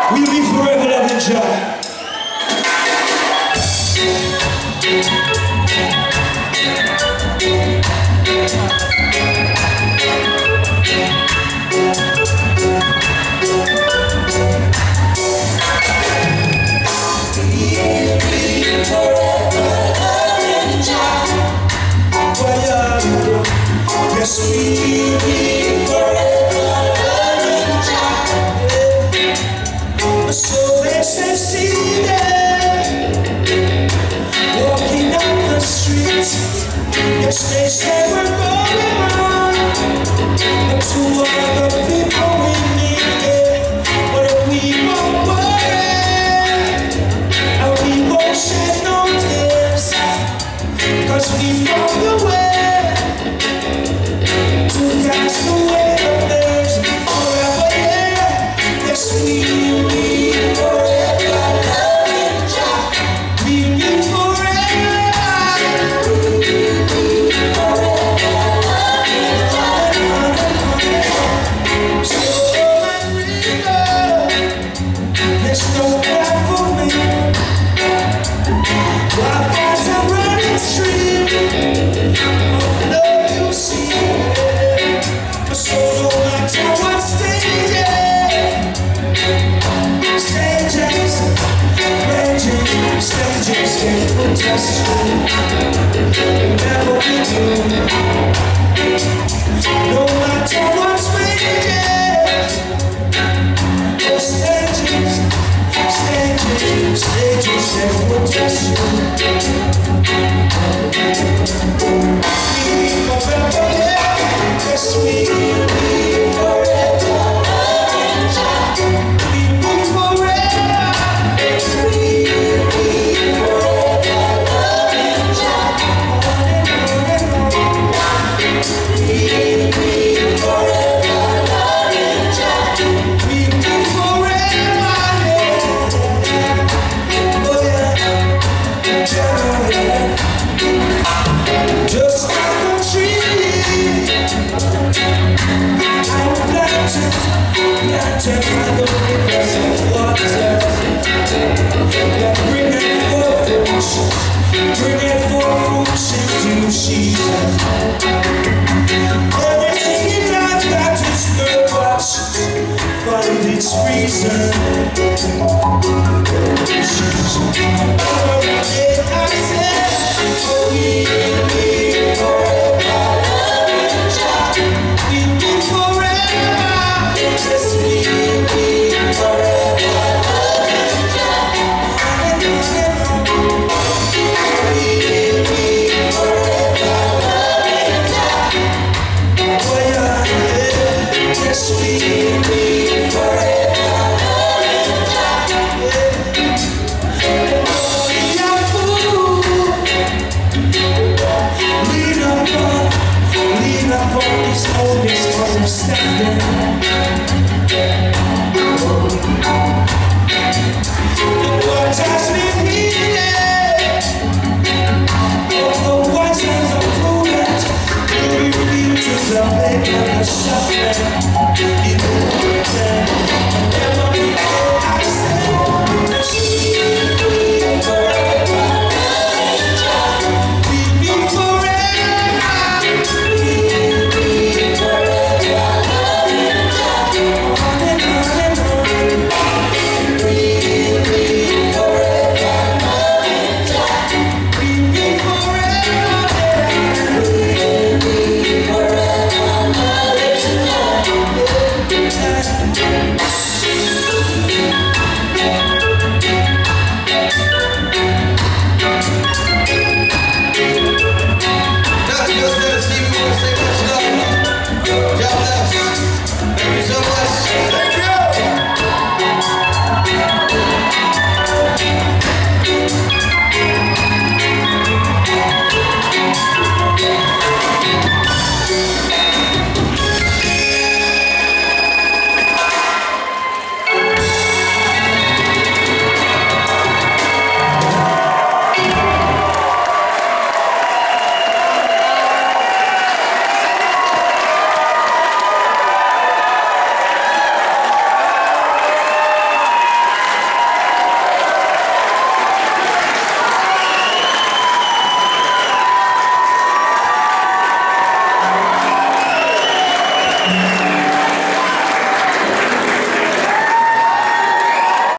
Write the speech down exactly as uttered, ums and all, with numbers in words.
We'll be forever loving Jah. Yes, we'll be forever loving Jah. So they say, see them walking down the streets. Yes, they say we're going on, but to other people we need it. But we won't worry, and we won't shed no tears, 'cause we found the way to cast away the fears forever, yeah. Yes, we will be forever loving Jah. We will be forever. We will be forever loving Jah. Storm and river, there's no path for me. While there's a running stream of love you see. So no matter what stages, stages, raging stages can put us through. Never be new. No matter what stages, oh stages, stages, stages can put us through. We forever, yeah. Yes, we will be forever loving Jah. We will be forever. We will be forever loving Jah. We will be forever loving Jah. We will be forever, yeah. Oh yeah, yeah. Just like a tree, I'm planted, planted by the rivers of water, that bringeth forth fruits, bringeth forth fruits into season. Everything in life that is purpose, find its reason. Every day I say, oh, we will be forever loving Jah. We will be forever. Yes, we will be forever loving Jah. We will be forever loving Jah. Oh yeah, yeah. Yes, we will be forever loving Jah. Yeah. We are food. Lean upon, lean upon His holiness, understanding. The Lord has been healing of the wise and the prudent. He revealed to the pain and the suffering. He will return. Every day I say, yes, we will be forever loving Jah. We will be forever. We will be forever loving Jah. On and on and on. We will be forever loving Jah. We will be forever. We will be forever loving Jah.